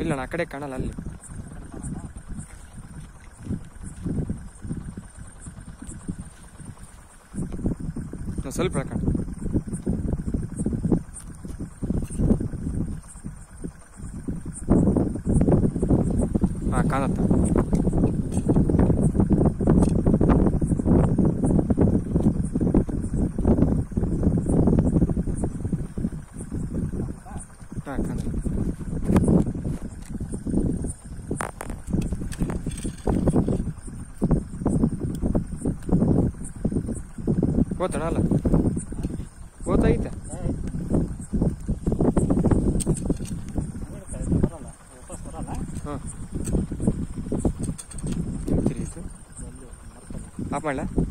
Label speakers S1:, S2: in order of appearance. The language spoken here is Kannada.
S1: ಇಲ್ಲ ಅಣ್ಣ, ಆ ಕಡೆ ಕಾಣಲ್ಲ. ಅಲ್ಲಿ ಸ್ವಲ್ಪ ಕಾಣ. ಹಾಂ, ಕಾಣತ್ತ. ಹಾಂ, ಕಾಣಲ್ಲ. ಓತಣ ಅಲ್ಲ, ಓತೈತೆ. ಹಾಂ, ಆಫ್ ಮಾಡಲ.